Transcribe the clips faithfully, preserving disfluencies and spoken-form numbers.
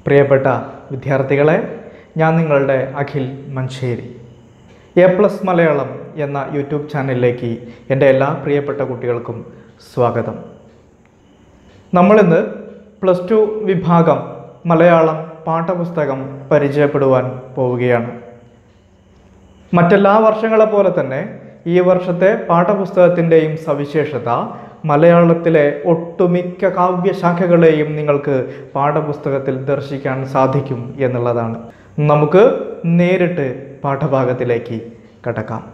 പ്രിയപ്പെട്ട വിദ്യാർത്ഥികളെ, ഞാൻ നിങ്ങളുടെ അഖിൽ മഞ്ചേരി. എ പ്ലസ് മലയാളം എന്ന യൂട്യൂബ് ചാനലിലേക്ക് എൻ്റെ എല്ലാ പ്രിയപ്പെട്ട കുട്ടികൾക്കും സ്വാഗതം. നമ്മളിന്ന് പ്ലസ് ടു വിഭാഗം മലയാളം പാഠപുസ്തകം പരിചയപ്പെടുവാൻ പോവുകയാണ്. മറ്റെല്ലാ വർഷങ്ങളെ പോലെ തന്നെ ഈ വർഷത്തെ പാഠപുസ്തകത്തിൻ്റെയും സവിശേഷത മലയാളത്തിലെ ഒട്ടുമിക്ക കാവ്യശാഖകളെയും നിങ്ങൾക്ക് പാഠപുസ്തകത്തിൽ ദർശിക്കാൻ സാധിക്കും എന്നുള്ളതാണ്. നമുക്ക് നേരിട്ട് പാഠഭാഗത്തിലേക്ക് കടക്കാം.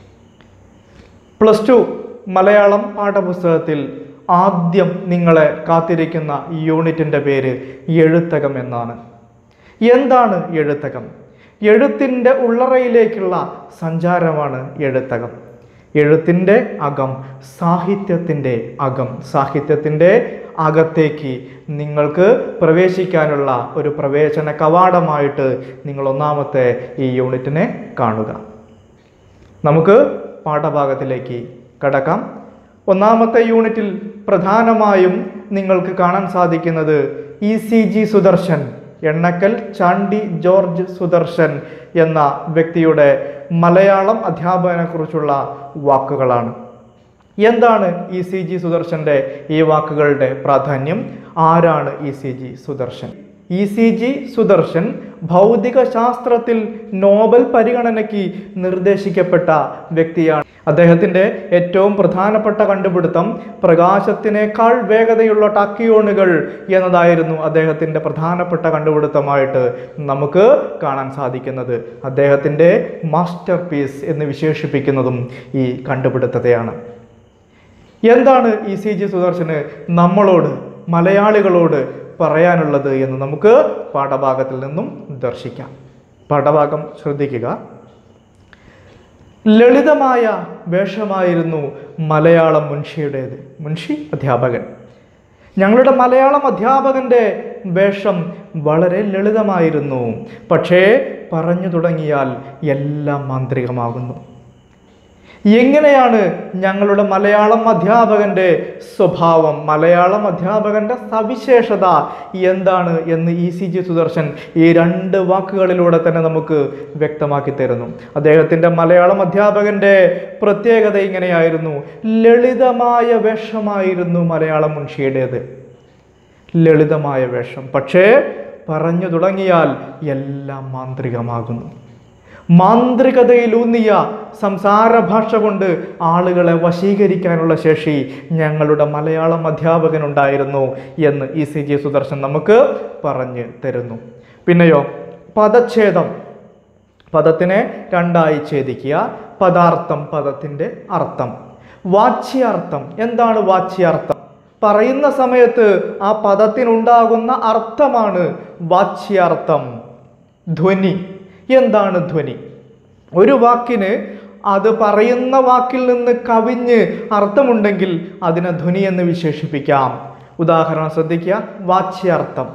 പ്ലസ് ടു മലയാളം പാഠപുസ്തകത്തിൽ ആദ്യം നിങ്ങളെ കാത്തിരിക്കുന്ന യൂണിറ്റിൻ്റെ പേര് എഴുത്തകം എന്നാണ്. എന്താണ് എഴുത്തകം? എഴുത്തിൻ്റെ ഉള്ളറയിലേക്കുള്ള സഞ്ചാരമാണ് എഴുത്തകം. എഴുത്തിൻ്റെ അകം, സാഹിത്യത്തിൻ്റെ അകം, സാഹിത്യത്തിൻ്റെ അകത്തേക്ക് നിങ്ങൾക്ക് പ്രവേശിക്കാനുള്ള ഒരു പ്രവേശന കവാടമായിട്ട് നിങ്ങൾ ഒന്നാമത്തെ ഈ യൂണിറ്റിനെ കാണുക. നമുക്ക് പാഠഭാഗത്തിലേക്ക് കടക്കാം. ഒന്നാമത്തെ യൂണിറ്റിൽ പ്രധാനമായും നിങ്ങൾക്ക് കാണാൻ സാധിക്കുന്നത് E C G Sudarshan, Ennakkal Chandy George Sudarshan എന്ന വ്യക്തിയുടെ മലയാളം അധ്യാപകനെക്കുറിച്ചുള്ള വാക്കുകളാണ്. എന്താണ് ഇ സി ജി സുദർശൻ്റെ ഈ വാക്കുകളുടെ പ്രാധാന്യം? ആരാണ് E C G Sudarshan? E C G Sudarshan ഭൗതിക ശാസ്ത്രത്തിൽ നോബൽ പരിഗണനയ്ക്ക് നിർദ്ദേശിക്കപ്പെട്ട വ്യക്തിയാണ്. അദ്ദേഹത്തിൻ്റെ ഏറ്റവും പ്രധാനപ്പെട്ട കണ്ടുപിടുത്തം പ്രകാശത്തിനേക്കാൾ വേഗതയുള്ള ടാക്കിയോണുകൾ എന്നതായിരുന്നു അദ്ദേഹത്തിൻ്റെ പ്രധാനപ്പെട്ട കണ്ടുപിടുത്തമായിട്ട് നമുക്ക് കാണാൻ സാധിക്കുന്നത്. അദ്ദേഹത്തിൻ്റെ മാസ്റ്റർ പീസ് എന്ന് വിശേഷിപ്പിക്കുന്നതും ഈ കണ്ടുപിടുത്തത്തെയാണ്. എന്താണ് ഇ സി ജി സുദർശന് നമ്മളോട്, മലയാളികളോട് പറയാനുള്ളത് എന്ന് നമുക്ക് പാഠഭാഗത്തിൽ നിന്നും ദർശിക്കാം. പാഠഭാഗം ശ്രദ്ധിക്കുക. ലളിതമായ വേഷമായിരുന്നു മലയാളം മുൻഷിയുടേത്. മുൻഷി അധ്യാപകൻ. ഞങ്ങളുടെ മലയാളം അധ്യാപകൻ്റെ വേഷം വളരെ ലളിതമായിരുന്നു. പക്ഷേ പറഞ്ഞു തുടങ്ങിയാൽ എല്ലാം മാന്ത്രികമാകുന്നു. എങ്ങനെയാണ് ഞങ്ങളുടെ മലയാളം അധ്യാപകൻ്റെ സ്വഭാവം, മലയാളം അധ്യാപകൻ്റെ സവിശേഷത എന്താണ് എന്ന് ഇ സി ജി സുദർശൻ ഈ രണ്ട് വാക്കുകളിലൂടെ തന്നെ നമുക്ക് വ്യക്തമാക്കി തരുന്നു. അദ്ദേഹത്തിൻ്റെ മലയാളം അധ്യാപകൻ്റെ പ്രത്യേകത ഇങ്ങനെയായിരുന്നു: ലളിതമായ വേഷമായിരുന്നു മലയാളം മുൻഷിയുടേത്. ലളിതമായ വേഷം, പക്ഷേ പറഞ്ഞു തുടങ്ങിയാൽ എല്ലാം മാന്ത്രികമാകുന്നു. മാന്ത്രികതയിലൂന്നിയ സംസാര ഭാഷ കൊണ്ട് ആളുകളെ വശീകരിക്കാനുള്ള ശേഷി ഞങ്ങളുടെ മലയാളം അധ്യാപകനുണ്ടായിരുന്നു എന്ന് ഇ സി ജി സുദർശൻ നമുക്ക് പറഞ്ഞു തരുന്നു. പിന്നെയോ പദച്ഛേദം, പദത്തിനെ രണ്ടായി ഛേദിക്കുക. പദാർത്ഥം, പദത്തിൻ്റെ അർത്ഥം. വാച്യാർത്ഥം. എന്താണ് വാച്യാർത്ഥം? പറയുന്ന സമയത്ത് ആ പദത്തിനുണ്ടാകുന്ന അർത്ഥമാണ് വാച്യാർത്ഥം. ധ്വനി. എന്താണ് ധ്വനി? ഒരു വാക്കിന് അത് പറയുന്ന വാക്കിൽ നിന്ന് കവിഞ്ഞ് അർത്ഥമുണ്ടെങ്കിൽ അതിനെ ധ്വനി എന്ന് വിശേഷിപ്പിക്കാം. ഉദാഹരണം ശ്രദ്ധിക്കുക. വാച്യാർത്ഥം.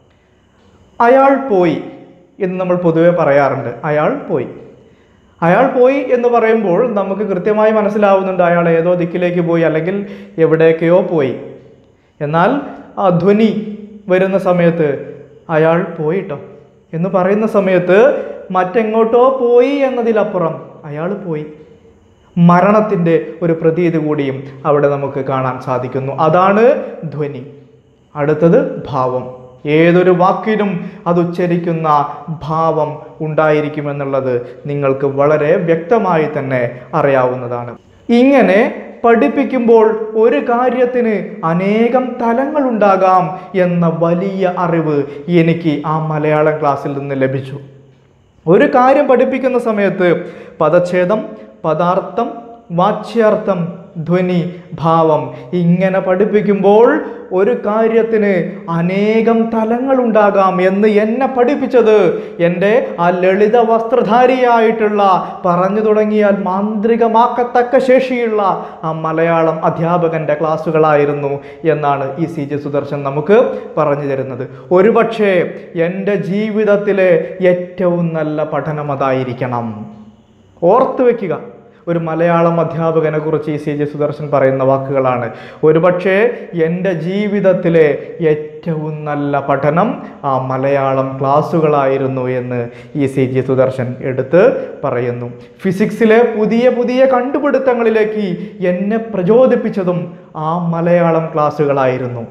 അയാൾ പോയി എന്ന് നമ്മൾ പൊതുവെ പറയാറുണ്ട്. അയാൾ പോയി. അയാൾ പോയി എന്ന് പറയുമ്പോൾ നമുക്ക് കൃത്യമായി മനസ്സിലാവുന്നുണ്ട് അയാൾ ഏതോ ദിക്കിലേക്ക് പോയി, അല്ലെങ്കിൽ എവിടേക്കോ പോയി. എന്നാൽ ആ ധ്വനി വരുന്ന സമയത്ത് അയാൾ പോയിട്ടോ എന്ന് പറയുന്ന സമയത്ത് മറ്റെങ്ങോട്ടോ പോയി എന്നതിലപ്പുറം അയാൾ പോയി. മരണത്തിൻ്റെ ഒരു പ്രതീതി കൂടിയും അവിടെ നമുക്ക് കാണാൻ സാധിക്കുന്നു. അതാണ് ധ്വനി. അടുത്തത് ഭാവം. ഏതൊരു വാക്കിനും അത് ഉച്ചരിക്കുന്ന ഭാവം ഉണ്ടായിരിക്കുമെന്നുള്ളത് നിങ്ങൾക്ക് വളരെ വ്യക്തമായി തന്നെ അറിയാവുന്നതാണ്. ഇങ്ങനെ പഠിപ്പിക്കുമ്പോൾ ഒരു കാര്യത്തിന് അനേകം തലങ്ങളുണ്ടാകാം എന്ന വലിയ അറിവ് എനിക്ക് ആ മലയാളം ക്ലാസ്സിൽ നിന്ന് ലഭിച്ചു. ഒരു കാര്യം പഠിപ്പിക്കുന്ന സമയത്ത് പദച്ഛേദം, പദാർത്ഥം, വാച്യാർത്ഥം, ധ്വനി, ഭാവം ഇങ്ങനെ പഠിപ്പിക്കുമ്പോൾ ഒരു കാര്യത്തിന് അനേകം തലങ്ങളുണ്ടാകാം എന്ന് എന്നെ പഠിപ്പിച്ചത് എൻ്റെ ആ ലളിത വസ്ത്രധാരിയായിട്ടുള്ള, പറഞ്ഞു തുടങ്ങിയാൽ മാന്ത്രികമാക്കത്തക്ക ശേഷിയുള്ള ആ മലയാളം അധ്യാപകൻ്റെ ക്ലാസ്സുകളായിരുന്നു എന്നാണ് ഇ സി ജി സുദർശൻ നമുക്ക് പറഞ്ഞു തരുന്നത്. ഒരുപക്ഷെ എൻ്റെ ജീവിതത്തിലെ ഏറ്റവും നല്ല പഠനം അതായിരിക്കണം. ഓർത്തു വയ്ക്കുക. ഒരു മലയാളം അധ്യാപകനെ കുറിച്ച് ഇ സി ജി സുദർശൻ പറയുന്ന വാക്കുകളാണ്. ഒരുപക്ഷെ എൻ്റെ ജീവിതത്തിലെ ഏറ്റവും നല്ല പഠനം ആ മലയാളം ക്ലാസ്സുകളായിരുന്നു എന്ന് ഇ സി ജി സുദർശൻ എടുത്ത് പറയുന്നു. ഫിസിക്സിലെ പുതിയ പുതിയ കണ്ടുപിടുത്തങ്ങളിലേക്ക് എന്നെ പ്രചോദിപ്പിച്ചതും ആ മലയാളം ക്ലാസ്സുകളായിരുന്നു.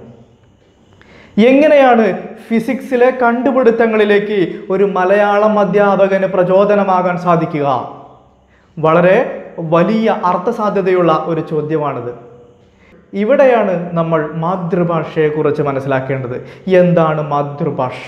എങ്ങനെയാണ് ഫിസിക്സിലെ കണ്ടുപിടുത്തങ്ങളിലേക്ക് ഒരു മലയാളം അധ്യാപകന് പ്രചോദനമാകാൻ സാധിക്കുക? വളരെ വലിയ അർത്ഥസാധ്യതയുള്ള ഒരു ചോദ്യമാണിത്. ഇവിടെയാണ് നമ്മൾ മാതൃഭാഷയെക്കുറിച്ച് മനസ്സിലാക്കേണ്ടത്. എന്താണ് മാതൃഭാഷ?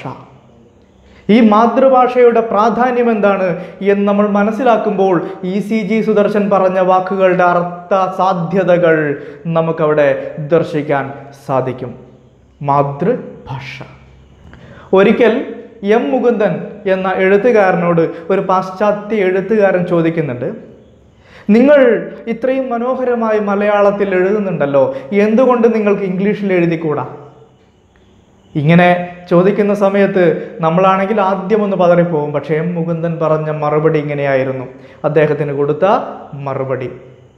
ഈ മാതൃഭാഷയുടെ പ്രാധാന്യം എന്താണ് എന്ന് നമ്മൾ മനസ്സിലാക്കുമ്പോൾ ഇ സി ജി സുദർശൻ പറഞ്ഞ വാക്കുകളുടെ അർത്ഥ സാധ്യതകൾ നമുക്കവിടെ ദർശിക്കാൻ സാധിക്കും. മാതൃഭാഷ. ഒരിക്കൽ എം മുകുന്ദൻ എന്ന എഴുത്തുകാരനോട് ഒരു പാശ്ചാത്യ എഴുത്തുകാരൻ ചോദിക്കുന്നുണ്ട്, നിങ്ങൾ ഇത്രയും മനോഹരമായി മലയാളത്തിൽ എഴുതുന്നുണ്ടല്ലോ, എന്തുകൊണ്ട് നിങ്ങൾക്ക് ഇംഗ്ലീഷിൽ എഴുതിക്കൂടാ? ഇങ്ങനെ ചോദിക്കുന്ന സമയത്ത് നമ്മളാണെങ്കിൽ ആദ്യം ഒന്ന് പതറിപ്പോകും. പക്ഷേ എം മുകുന്ദൻ പറഞ്ഞ മറുപടി ഇങ്ങനെയായിരുന്നു. അദ്ദേഹത്തിന് കൊടുത്ത മറുപടി,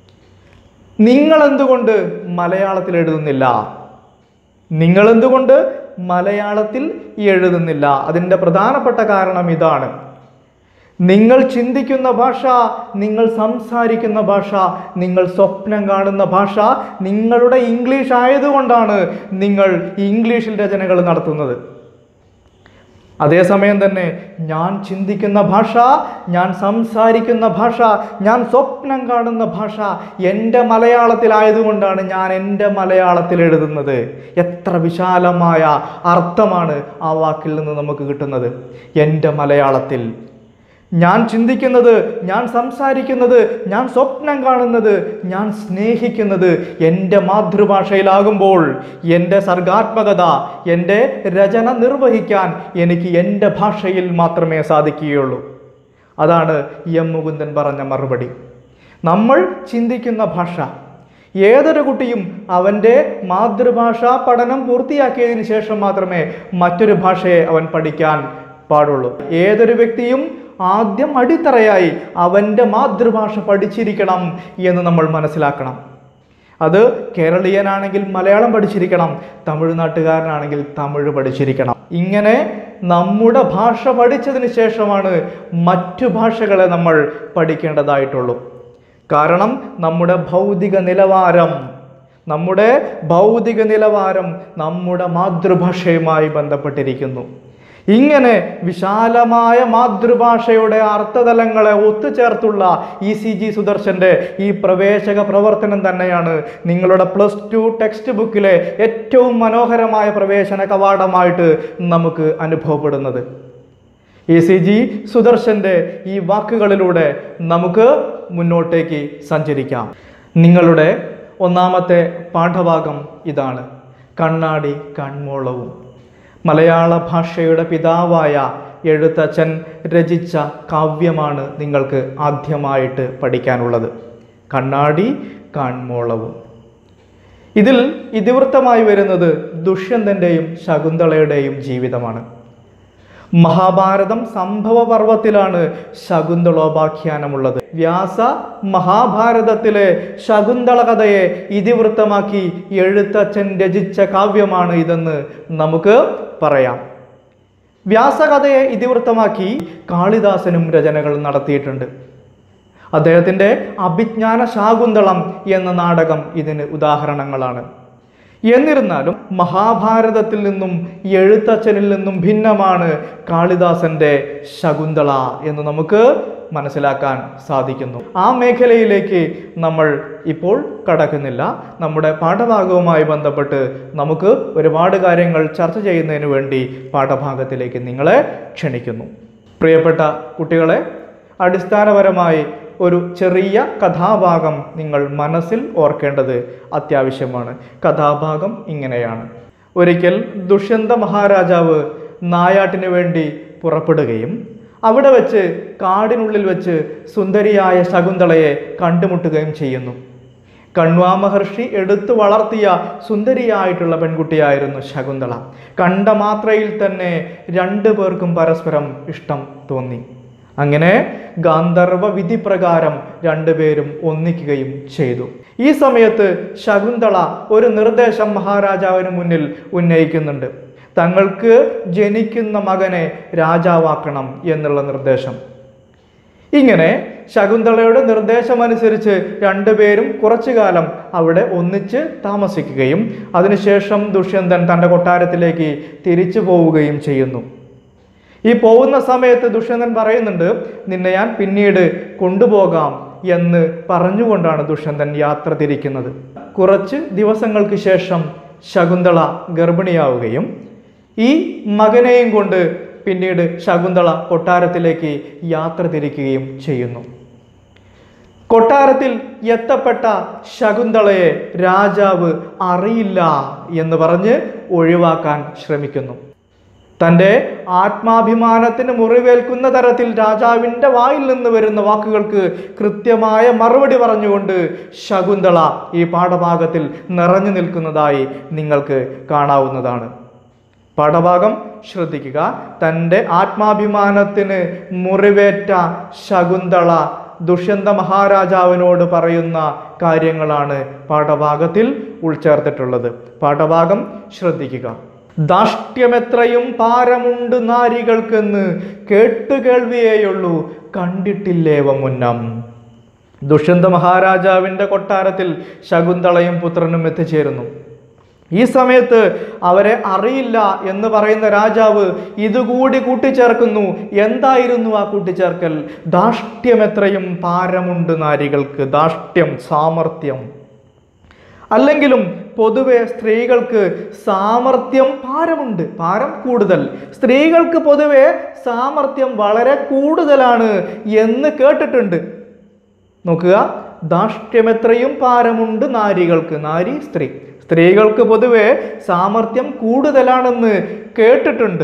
നിങ്ങൾ എന്തുകൊണ്ട് മലയാളത്തിൽ എഴുതുന്നില്ല? നിങ്ങൾ എന്തുകൊണ്ട് മലയാളത്തിൽ എഴുതുന്നില്ല? അതിൻ്റെ പ്രധാനപ്പെട്ട കാരണം ഇതാണ്. നിങ്ങൾ ചിന്തിക്കുന്ന ഭാഷ, നിങ്ങൾ സംസാരിക്കുന്ന ഭാഷ, നിങ്ങൾ സ്വപ്നം കാണുന്ന ഭാഷ നിങ്ങളുടെ ഇംഗ്ലീഷ് ആയതുകൊണ്ടാണ് നിങ്ങൾ ഇംഗ്ലീഷിൽ രചനകൾ നടത്തുന്നത്. അതേസമയം തന്നെ ഞാൻ ചിന്തിക്കുന്ന ഭാഷ, ഞാൻ സംസാരിക്കുന്ന ഭാഷ, ഞാൻ സ്വപ്നം കാണുന്ന ഭാഷ എൻ്റെ മലയാളത്തിലായതുകൊണ്ടാണ് ഞാൻ എൻ്റെ മലയാളത്തിൽ എഴുതുന്നത്. എത്ര വിശാലമായ അർത്ഥമാണ് ആ വാക്കിൽ നിന്ന് നമുക്ക് കിട്ടുന്നത്. എൻ്റെ മലയാളത്തിൽ ഞാൻ ചിന്തിക്കുന്നത്, ഞാൻ സംസാരിക്കുന്നത്, ഞാൻ സ്വപ്നം കാണുന്നത്, ഞാൻ സ്നേഹിക്കുന്നത് എൻ്റെ മാതൃഭാഷയിലാകുമ്പോൾ എൻ്റെ സർഗാത്മകത, എൻ്റെ രചന നിർവഹിക്കാൻ എനിക്ക് എൻ്റെ ഭാഷയിൽ മാത്രമേ സാധിക്കുകയുള്ളൂ. അതാണ് എം മുകുന്ദൻ പറഞ്ഞ മറുപടി. നമ്മൾ ചിന്തിക്കുന്ന ഭാഷ, ഏതൊരു കുട്ടിയും അവൻ്റെ മാതൃഭാഷ പഠനം പൂർത്തിയാക്കിയതിന് ശേഷം മാത്രമേ മറ്റൊരു ഭാഷയെ അവൻ പഠിക്കാൻ പാടുള്ളൂ. ഏതൊരു വ്യക്തിയും ആദ്യം അടിത്തറയായി അവൻ്റെ മാതൃഭാഷ പഠിച്ചിരിക്കണം എന്ന് നമ്മൾ മനസ്സിലാക്കണം. അത് കേരളീയനാണെങ്കിൽ മലയാളം പഠിച്ചിരിക്കണം, തമിഴ്നാട്ടുകാരനാണെങ്കിൽ തമിഴ് പഠിച്ചിരിക്കണം. ഇങ്ങനെ നമ്മുടെ ഭാഷ പഠിച്ചതിന് ശേഷമാണ് മറ്റു ഭാഷകളെ നമ്മൾ പഠിക്കേണ്ടതായിട്ടുള്ളൂ. കാരണം നമ്മുടെ ഭൗതിക നിലവാരം നമ്മുടെ ഭൗതിക നിലവാരം നമ്മുടെ മാതൃഭാഷയുമായി ബന്ധപ്പെട്ടിരിക്കുന്നു. ഇങ്ങനെ വിശാലമായ മാതൃഭാഷയുടെ അർത്ഥതലങ്ങളെ ഒത്തുചേർത്തുള്ള ഇ സി ജി സുദർശൻ്റെ ഈ പ്രവേശക പ്രവർത്തനം തന്നെയാണ് നിങ്ങളുടെ പ്ലസ് ടു ടെക്സ്റ്റ് ബുക്കിലെ ഏറ്റവും മനോഹരമായ പ്രവേശന കവാടമായിട്ട് നമുക്ക് അനുഭവപ്പെടുന്നത്. ഇ സി ജി സുദർശൻ്റെ ഈ വാക്കുകളിലൂടെ നമുക്ക് മുന്നോട്ടേക്ക് സഞ്ചരിക്കാം. നിങ്ങളുടെ ഒന്നാമത്തെ പാഠഭാഗം ഇതാണ്, കണ്ണാടി കൺമോളവും. മലയാള ഭാഷയുടെ പിതാവായ എഴുത്തച്ഛൻ രചിച്ച കാവ്യമാണ് നിങ്ങൾക്ക് ആദ്യമായിട്ട് പഠിക്കാനുള്ളത്, കണ്ണാടി കൺമോളവും. ഇതിൽ ഇതിവൃത്തമായി വരുന്നത് ദുഷ്യന്തൻ്റെയും ശകുന്തളയുടെയും ജീവിതമാണ്. മഹാഭാരതം സംഭവപർവത്തിലാണ് ശകുന്തളോപാഖ്യാനമുള്ളത്. വ്യാസ മഹാഭാരതത്തിലെ ശകുന്തള കഥയെ ഇതിവൃത്തമാക്കി എഴുത്തച്ഛൻ രചിച്ച കാവ്യമാണ് ഇതെന്ന് നമുക്ക് പറയാം. വ്യാസകഥയെ ഇതിവൃത്തമാക്കി കാളിദാസനും രചനകൾ നടത്തിയിട്ടുണ്ട്. അദ്ദേഹത്തിൻ്റെ അഭിജ്ഞാന ശാകുന്തളം എന്ന നാടകം ഇതിന് ഉദാഹരണങ്ങളാണ്. എന്നിരുന്നാലും മഹാഭാരതത്തിൽ നിന്നും എഴുത്തച്ഛനിൽ നിന്നും ഭിന്നമാണ് കാളിദാസന്റെ ശകുന്തള എന്ന് നമുക്ക് മനസ്സിലാക്കാൻ സാധിക്കുന്നു. ആ മേഖലയിലേക്ക് നമ്മൾ ഇപ്പോൾ കടക്കുന്നില്ല. നമ്മുടെ പാഠഭാഗവുമായി ബന്ധപ്പെട്ട് നമുക്ക് ഒരുപാട് കാര്യങ്ങൾ ചർച്ച ചെയ്യുന്നതിന് വേണ്ടി പാഠഭാഗത്തിലേക്ക് നിങ്ങളെ ക്ഷണിക്കുന്നു. പ്രിയപ്പെട്ട കുട്ടികളെ, അടിസ്ഥാനപരമായി ഒരു ചെറിയ കഥാഭാഗം നിങ്ങൾ മനസ്സിൽ ഓർക്കേണ്ടത് അത്യാവശ്യമാണ്. കഥാഭാഗം ഇങ്ങനെയാണ്. ഒരിക്കൽ ദുഷ്യന്ത മഹാരാജാവ് നായാട്ടിന് വേണ്ടി പുറപ്പെടുകയും അവിടെ വെച്ച് കാടിനുള്ളിൽ വെച്ച് സുന്ദരിയായ ശകുന്തളയെ കണ്ടുമുട്ടുകയും ചെയ്യുന്നു. കണ്വാ മഹർഷി എടുത്തു വളർത്തിയ സുന്ദരിയായിട്ടുള്ള പെൺകുട്ടിയായിരുന്നു ശകുന്തള. കണ്ട മാത്രയിൽ തന്നെ രണ്ടു പേർക്കും പരസ്പരം ഇഷ്ടം തോന്നി. അങ്ങനെ ഗാന്ധർവ വിധി പ്രകാരം രണ്ടുപേരും ഒന്നിക്കുകയും ചെയ്തു. ഈ സമയത്ത് ശകുന്തള ഒരു നിർദ്ദേശം മഹാരാജാവിന് മുന്നിൽ ഉന്നയിക്കുന്നുണ്ട്. തങ്ങൾക്ക് ജനിക്കുന്ന മകനെ രാജാവാക്കണം എന്നുള്ള നിർദ്ദേശം. ഇങ്ങനെ ശകുന്തളയുടെ നിർദ്ദേശമനുസരിച്ച് രണ്ടുപേരും കുറച്ചു കാലം അവിടെ ഒന്നിച്ച് താമസിക്കുകയും അതിനുശേഷം ദുഷ്യന്തൻ തൻ്റെ കൊട്ടാരത്തിലേക്ക് തിരിച്ചു പോവുകയും ചെയ്യുന്നു. ഈ പോകുന്ന സമയത്ത് ദുഷ്യന്തൻ പറയുന്നുണ്ട്, നിന്നെ ഞാൻ പിന്നീട് കൊണ്ടുപോകാം എന്ന് പറഞ്ഞുകൊണ്ടാണ് ദുഷ്യന്തൻ യാത്ര തിരിക്കുന്നത്. കുറച്ച് ദിവസങ്ങൾക്ക് ശേഷം ശകുന്തള ഗർഭിണിയാവുകയും ഈ മകനെയും കൊണ്ട് പിന്നീട് ശകുന്തള കൊട്ടാരത്തിലേക്ക് യാത്ര തിരിക്കുകയും ചെയ്യുന്നു. കൊട്ടാരത്തിൽ എത്തപ്പെട്ട ശകുന്തളയെ രാജാവ് അറിയില്ല എന്ന് പറഞ്ഞ് ഒഴിവാക്കാൻ ശ്രമിക്കുന്നു. തൻ്റെ ആത്മാഭിമാനത്തിന് മുറിവേൽക്കുന്ന തരത്തിൽ രാജാവിൻ്റെ വായിൽ നിന്ന് വരുന്ന വാക്കുകൾക്ക് കൃത്യമായ മറുപടി പറഞ്ഞുകൊണ്ട് ശകുന്തള ഈ പാഠഭാഗത്തിൽ നിറഞ്ഞു നിൽക്കുന്നതായി നിങ്ങൾക്ക് കാണാവുന്നതാണ്. പാഠഭാഗം ശ്രദ്ധിക്കുക. തൻ്റെ ആത്മാഭിമാനത്തിന് മുറിവേറ്റ ശകുന്തള ദുഷ്യന്ത മഹാരാജാവിനോട് പറയുന്ന കാര്യങ്ങളാണ് പാഠഭാഗത്തിൽ ഉൾച്ചേർത്തിട്ടുള്ളത്. പാഠഭാഗം ശ്രദ്ധിക്കുക. ധാർഷ്ട്യമെത്രയും പാരമുണ്ട് നാരികൾക്കെന്ന് കേട്ടുകേൾവിയേയുള്ളൂ, കണ്ടിട്ടില്ലേവ മുന്നം. ദുഷ്യന്ത മഹാരാജാവിൻ്റെ കൊട്ടാരത്തിൽ ശകുന്തളയും പുത്രനും എത്തിച്ചേരുന്നു. ഈ സമയത്ത് അവരെ അറിയില്ല എന്ന് പറയുന്ന രാജാവ് ഇതുകൂടി കൂട്ടിച്ചേർക്കുന്നു. എന്തായിരുന്നു ആ കൂട്ടിച്ചേർക്കൽ? ധാർഷ്ട്യമെത്രയും പാരമുണ്ട് നാരികൾക്ക്. ധാർഷ്ട്യം, സാമർത്ഥ്യം. അല്ലെങ്കിലും പൊതുവെ സ്ത്രീകൾക്ക് സാമർത്ഥ്യം പാരമുണ്ട്, പാരം കൂടുതൽ. സ്ത്രീകൾക്ക് പൊതുവെ സാമർത്ഥ്യം വളരെ കൂടുതലാണ് എന്ന് കേട്ടിട്ടുണ്ട്. നോക്കുക, ധാർഷ്ട്യമെത്രയും പാരമുണ്ട് നാരികൾക്ക്. നാരി സ്ത്രീ. സ്ത്രീകൾക്ക് പൊതുവെ സാമർത്ഥ്യം കൂടുതലാണെന്ന് കേട്ടിട്ടുണ്ട്.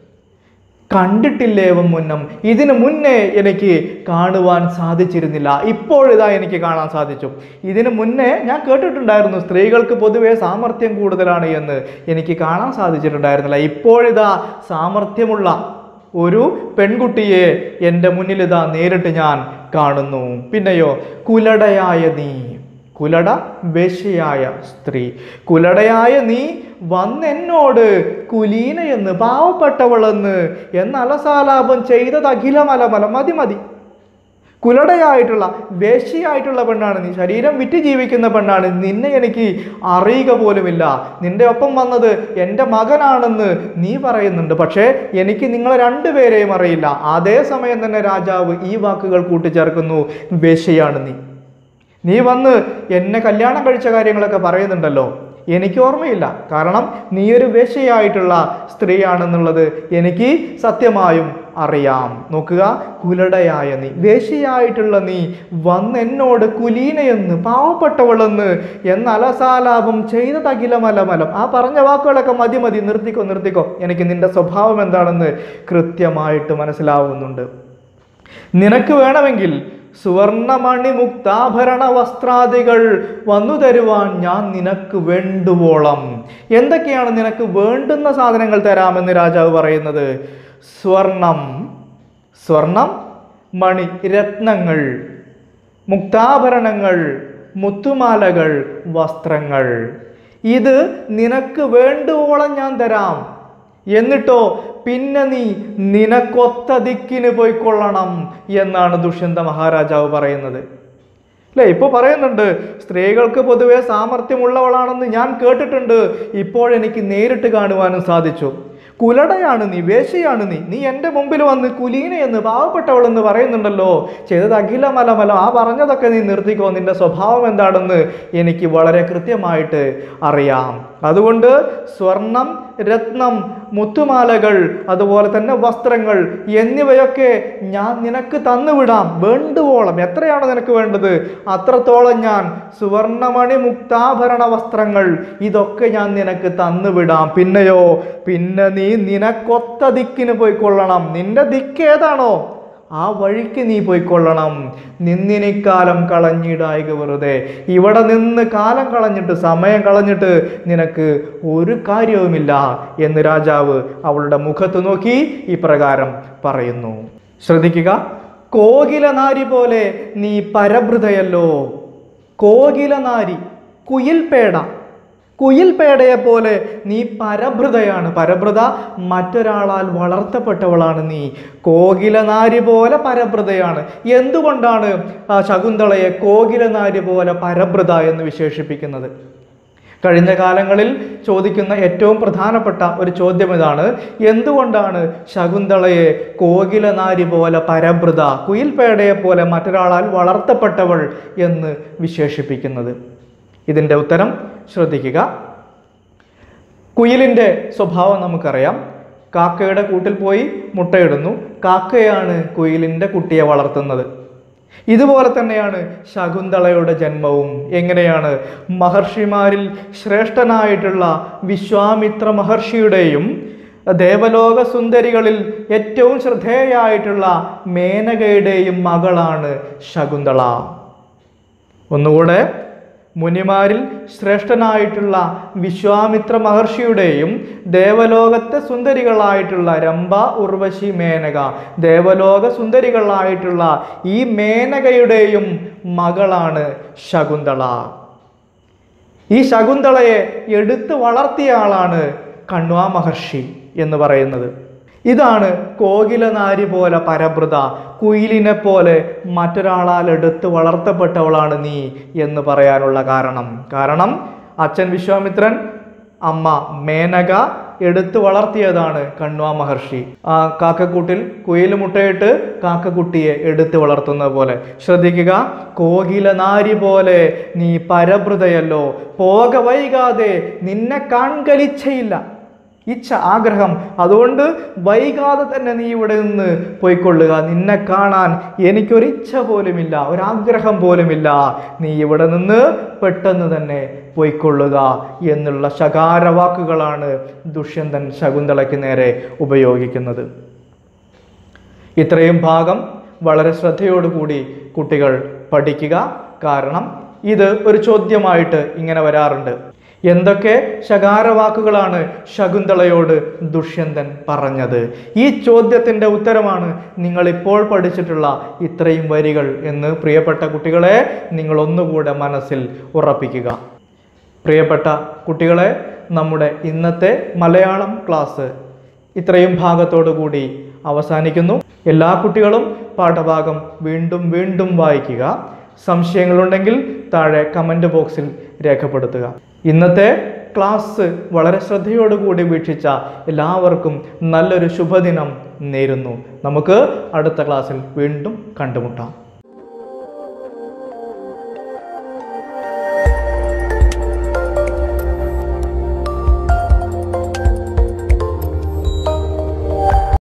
കണ്ടിട്ടില്ലേവം മുന്നം. ഇതിനു മുന്നേ എനിക്ക് കാണുവാൻ സാധിച്ചിരുന്നില്ല, ഇപ്പോഴിതാ എനിക്ക് കാണാൻ സാധിച്ചു. ഇതിനു മുന്നേ ഞാൻ കേട്ടിട്ടുണ്ടായിരുന്നു സ്ത്രീകൾക്ക് പൊതുവെ സാമർത്ഥ്യം കൂടുതലാണ് എന്ന്, എനിക്ക് കാണാൻ സാധിച്ചിട്ടുണ്ടായിരുന്നില്ല. ഇപ്പോഴിതാ സാമർത്ഥ്യമുള്ള ഒരു പെൺകുട്ടിയെ എൻ്റെ മുന്നിലിതാ നേരിട്ട് ഞാൻ കാണുന്നു. പിന്നെയോ, കുലടയായ നീ. കുലട വേശ്യയായ സ്ത്രീ. കുലടയായ നീ വന്നെന്നോട് കുലീനയെന്ന്, പാവപ്പെട്ടവളെന്ന് എന്നലസാലാപം ചെയ്തത് അഖിലമലമല. മതി മതി. കുലടയായിട്ടുള്ള വേശ്യയായിട്ടുള്ള പെണ്ണാണ് നീ, ശരീരം വിറ്റ് ജീവിക്കുന്ന പെണ്ണാണ്. നിന്നെ എനിക്ക് അറിയുക പോലുമില്ല. നിന്റെ ഒപ്പം വന്നത് എൻ്റെ മകനാണെന്ന് നീ പറയുന്നുണ്ട്, പക്ഷേ എനിക്ക് നിങ്ങളെ രണ്ടുപേരെയും അറിയില്ല. അതേസമയം തന്നെ രാജാവ് ഈ വാക്കുകൾ കൂട്ടിച്ചേർക്കുന്നു, വേശ്യയാണ് നീ. നീ വന്ന് എന്നെ കല്യാണം കഴിച്ച കാര്യങ്ങളൊക്കെ പറയുന്നുണ്ടല്ലോ, എനിക്ക് ഓർമ്മയില്ല. കാരണം നീ ഒരു വേശ്യയായിട്ടുള്ള സ്ത്രീയാണെന്നുള്ളത് എനിക്ക് സത്യമായും അറിയാം. നോക്കുക, കുലടയായ നീ, വേശ്യയായിട്ടുള്ള നീ വന്നെന്നോട് കുലീനയെന്ന്, പാവപ്പെട്ടവളെന്ന് എന്നലസാലാപം ചെയ്തത് അഖിലമലമലം. ആ പറഞ്ഞ വാക്കുകളൊക്കെ മതി മതി, നിർത്തിക്കോ നിർത്തിക്കോ. എനിക്ക് നിന്റെ സ്വഭാവം എന്താണെന്ന് കൃത്യമായിട്ട് മനസ്സിലാവുന്നുണ്ട്. നിനക്ക് വേണമെങ്കിൽ സുവർണമണി മുക്താഭരണ വസ്ത്രാദികൾ വന്നു തരുവാൻ ഞാൻ നിനക്ക് വേണ്ടുവോളം. എന്തൊക്കെയാണ് നിനക്ക് വേണ്ടുന്ന സാധനങ്ങൾ തരാമെന്ന് രാജാവ് പറയുന്നത്? സ്വർണം, സ്വർണം, മണി, രത്നങ്ങൾ, മുക്താഭരണങ്ങൾ, മുത്തുമാലകൾ, വസ്ത്രങ്ങൾ. ഇത് നിനക്ക് വേണ്ടുവോളം ഞാൻ തരാം. എന്നിട്ടോ പിന്നെ നീ നിനക്കൊത്ത ദിക്കിന് പോയിക്കൊള്ളണം എന്നാണ് ദുഷ്യന്ത മഹാരാജാവ് പറയുന്നത്. അല്ലേ? ഇപ്പോൾ പറയുന്നുണ്ട് സ്ത്രീകൾക്ക് പൊതുവെ സാമർത്ഥ്യമുള്ളവളാണെന്ന് ഞാൻ കേട്ടിട്ടുണ്ട്, ഇപ്പോഴെനിക്ക് നേരിട്ട് കാണുവാനും സാധിച്ചു. കുലടയാണ് നീ, വേശ്യയാണ് നീ. നീ എൻ്റെ മുമ്പിൽ വന്ന് കുലീനയെന്ന്, പാവപ്പെട്ടവളെന്ന് പറയുന്നുണ്ടല്ലോ, ചെയ്തത് അഖിലമലമലം. ആ പറഞ്ഞതൊക്കെ നീ നിർത്തിക്കോ. നിന്റെ സ്വഭാവം എന്താണെന്ന് എനിക്ക് വളരെ കൃത്യമായിട്ട് അറിയാം. അതുകൊണ്ട് സ്വർണം, രത്നം, മുത്തുമാലകൾ, അതുപോലെ തന്നെ വസ്ത്രങ്ങൾ എന്നിവയൊക്കെ ഞാൻ നിനക്ക് തന്നുവിടാം. വേണ്ടുവോളം. എത്രയാണ് നിനക്ക് വേണ്ടത് അത്രത്തോളം ഞാൻ സുവർണമണി മുക്താഭരണ വസ്ത്രങ്ങൾ ഇതൊക്കെ ഞാൻ നിനക്ക് തന്നുവിടാം. പിന്നെയോ, പിന്നെ നീ നിനക്കൊത്ത ദിക്കിന് പോയിക്കൊള്ളണം. നിന്റെ ദിക്ക് ഏതാണോ ആ വഴിക്ക് നീ പോയിക്കൊള്ളണം. നിന്നിനിക്കാലം കളഞ്ഞിടായിക വെറുതെ. ഇവിടെ നിന്ന് കാലം കളഞ്ഞിട്ട്, സമയം കളഞ്ഞിട്ട് നിനക്ക് ഒരു കാര്യവുമില്ല എന്ന് രാജാവ് അവളുടെ മുഖത്ത് നോക്കി ഇപ്രകാരം പറയുന്നു. ശ്രദ്ധിക്കുക, കോകിലനാരി പോലെ നീ പരഭൃതയല്ലോ. കോകിലനാരി, കുയിൽപേട, കുയിൽപേടയെ പോലെ നീ പരഭൃതയാണ്. പരഭൃത മറ്റൊരാളാൽ വളർത്തപ്പെട്ടവളാണ് നീ. കോകിലനാരി പോലെ പരഭൃതയാണ്. എന്തുകൊണ്ടാണ് ശകുന്തളയെ കോകിലനാരി പോലെ പരഭൃത എന്ന് വിശേഷിപ്പിക്കുന്നത്? കഴിഞ്ഞ കാലങ്ങളിൽ ചോദിക്കുന്ന ഏറ്റവും പ്രധാനപ്പെട്ട ഒരു ചോദ്യം ഇതാണ്: എന്തുകൊണ്ടാണ് ശകുന്തളയെ കോകിലനാരി പോലെ പരഭൃത, കുയിൽപേടയെ പോലെ മറ്റൊരാളാൽ വളർത്തപ്പെട്ടവൾ എന്ന് വിശേഷിപ്പിക്കുന്നത്? ഇതിൻ്റെ ഉത്തരം ശ്രദ്ധിക്കുക. കുയിലിൻ്റെ സ്വഭാവം നമുക്കറിയാം. കാക്കയുടെ കൂട്ടിൽ പോയി മുട്ടയിടുന്നു. കാക്കയാണ് കുയിലിൻ്റെ കുട്ടിയെ വളർത്തുന്നത്. ഇതുപോലെ തന്നെയാണ് ശകുന്തളയുടെ ജന്മവും. എങ്ങനെയാണ്? മഹർഷിമാരിൽ ശ്രേഷ്ഠനായിട്ടുള്ള വിശ്വാമിത്ര മഹർഷിയുടെയും ദേവലോക സുന്ദരികളിൽ ഏറ്റവും ശ്രദ്ധേയായിട്ടുള്ള മേനകയുടെയും മകളാണ് ശകുന്തള. ഒന്നുകൂടെ, മുനിമാരിൽ ശ്രേഷ്ഠനായിട്ടുള്ള വിശ്വാമിത്ര മഹർഷിയുടെയും ദേവലോകത്തെ സുന്ദരികളായിട്ടുള്ള രംഭ, ഉർവശി, മേനക, ദേവലോക സുന്ദരികളായിട്ടുള്ള ഈ മേനകയുടെയും മകളാണ് ശകുന്തള. ഈ ശകുന്തളയെ എടുത്ത് വളർത്തിയ ആളാണ് കണ്വാ മഹർഷി എന്ന് പറയുന്നത്. ഇതാണ് കോകിലനാരി പോലെ പരഭൃത, കുയിലിനെ പോലെ മറ്റൊരാളാൽ എടുത്ത് വളർത്തപ്പെട്ടവളാണ് നീ എന്ന് പറയാനുള്ള കാരണം. കാരണം അച്ഛൻ വിശ്വാമിത്രൻ, അമ്മ മേനക എടുത്തു വളർത്തിയതാണ് കണ്വാ മഹർഷി. ആ കാക്കക്കൂട്ടിൽ കുയിൽ മുട്ടയിട്ട് കാക്കക്കുട്ടിയെ എടുത്തു വളർത്തുന്നത് പോലെ. ശ്രദ്ധിക്കുക, കോകിലനാരി പോലെ നീ പരഭൃതയല്ലോ. പോക വൈകാതെ നിന്നെ കാൺകലിച്ചയില്ല. ഇച്ഛ, ആഗ്രഹം. അതുകൊണ്ട് വൈകാതെ തന്നെ നീ ഇവിടെ നിന്ന് പോയിക്കൊള്ളുക. നിന്നെ കാണാൻ എനിക്കൊരിച്ഛ പോലുമില്ല, ഒരാഗ്രഹം പോലുമില്ല. നീ ഇവിടെ നിന്ന് പെട്ടെന്ന് തന്നെ പോയിക്കൊള്ളുക എന്നുള്ള ശകാരവാക്കുകളാണ് ദുഷ്യന്തൻ ശകുന്തളയ്ക്ക് നേരെ ഉപയോഗിക്കുന്നത്. ഇത്രയും ഭാഗം വളരെ ശ്രദ്ധയോടുകൂടി കുട്ടികൾ പഠിക്കുക. കാരണം ഇത് ഒരു ചോദ്യമായിട്ട് ഇങ്ങനെ വരാറുണ്ട്. എന്തൊക്കെ ശകാരവാക്കുകളാണ് ശകുന്തളയോട് ദുഷ്യന്തൻ പറഞ്ഞത്? ഈ ചോദ്യത്തിൻ്റെ ഉത്തരമാണ് നിങ്ങൾ ഇപ്പോൾ പഠിച്ചിട്ടുള്ള ഇത്രയും വരികൾ എന്ന് പ്രിയപ്പെട്ട കുട്ടികളെ നിങ്ങൾ ഒന്നുകൂടെ മനസ്സിൽ ഉറപ്പിക്കുക. പ്രിയപ്പെട്ട കുട്ടികളെ, നമ്മുടെ ഇന്നത്തെ മലയാളം ക്ലാസ് ഇത്രയും ഭാഗത്തോടു കൂടി അവസാനിക്കുന്നു. എല്ലാ കുട്ടികളും പാഠഭാഗം വീണ്ടും വീണ്ടും വായിക്കുക. സംശയങ്ങളുണ്ടെങ്കിൽ താഴെ കമൻറ്റ് ബോക്സിൽ രേഖപ്പെടുത്തുക. ഇന്നത്തെ ക്ലാസ് വളരെ ശ്രദ്ധയോടുകൂടി വീക്ഷിച്ച എല്ലാവർക്കും നല്ലൊരു ശുഭദിനം നേരുന്നു. നമുക്ക് അടുത്ത ക്ലാസ്സിൽ വീണ്ടും കണ്ടുമുട്ടാം.